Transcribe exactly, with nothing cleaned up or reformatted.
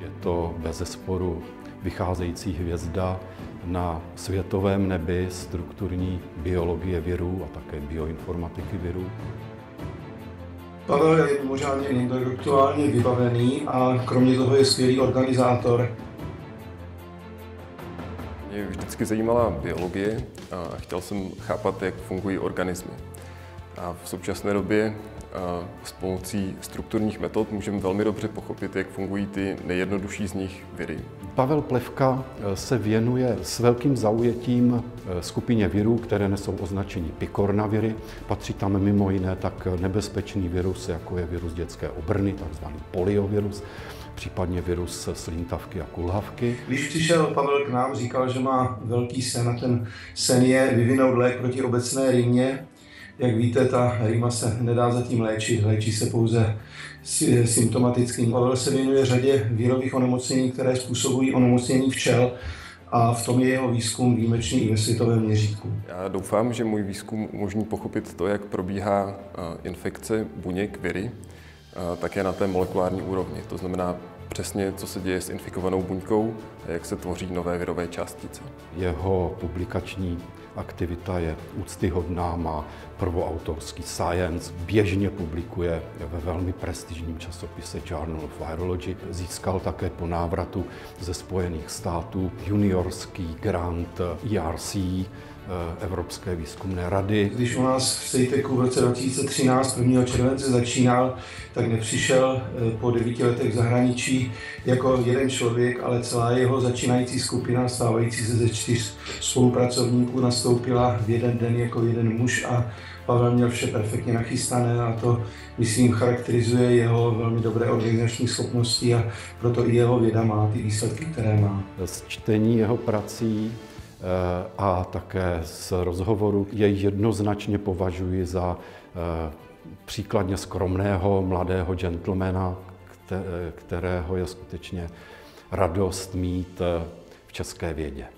Je to bezesporu vycházející hvězda na světovém nebi strukturní biologie virů a také bioinformatiky virů. Pavel je mimořádně intelektuálně vybavený a kromě toho je skvělý organizátor. Mě vždycky zajímala biologie a chtěl jsem chápat, jak fungují organismy. A v současné době s pomocí strukturních metod můžeme velmi dobře pochopit, jak fungují ty nejjednodušší z nich viry. Pavel Plevka se věnuje s velkým zaujetím skupině virů, které nesou označení pikoronaviry. Patří tam mimo jiné tak nebezpečný virus, jako je virus dětské obrny, takzvaný poliovirus, případně virus slintavky a kulhavky. Když přišel Pavel k nám, říkal, že má velký sen a ten sen je vyvinout lék proti obecné rýmě. Jak víte, ta rýma se nedá zatím léčit, léčí se pouze symptomatickým. Pavel se věnuje řadě virových onemocnění, které způsobují onemocnění včel a v tom je jeho výzkum výjimečný i ve světovém měřítku. Já doufám, že můj výzkum umožní pochopit to, jak probíhá infekce buněk viry, také na té molekulární úrovni. To znamená přesně, co se děje s infikovanou buňkou a jak se tvoří nové virové částice. Jeho publikační aktivita je úctyhodná, má prvoautorský Science, běžně publikuje ve velmi prestižním časopise Journal of Virology. Získal také po návratu ze Spojených států juniorský grant E R C, Evropské výzkumné rady. Když u nás v Sejteku v roce dva tisíce třináct prvního července začínal, tak nepřišel po devíti letech v zahraničí jako jeden člověk, ale celá jeho začínající skupina, stávající se ze čtyř spolupracovníků, nastoupila v jeden den jako jeden muž a Pavel měl vše perfektně nachystané a to, myslím, charakterizuje jeho velmi dobré organizační schopnosti a proto i jeho věda má ty výsledky, které má. Z čtení jeho prací a také z rozhovoru jej jednoznačně považuji za příkladně skromného mladého gentlemana, kterého je skutečně radost mít v české vědě.